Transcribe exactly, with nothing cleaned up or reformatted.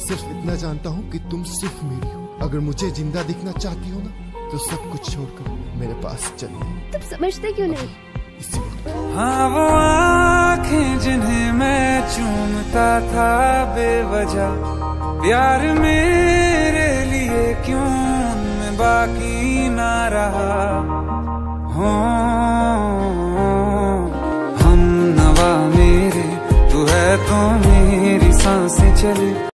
सिर्फ इतना जानता हूँ कि तुम सिर्फ मेरी हो। अगर मुझे जिंदा दिखना चाहती हो ना तो सब कुछ छोड़कर मेरे पास चलिए। तुम समझते क्यों नहीं? इसी वक्त हाँ वो आँखें जिन्हें मैं चूमता था बेवजह, प्यार मेरे लिए क्यों उनमें बाकी ना रहा। हो हम नवा मेरे, तू है तो मेरी सांसें चले।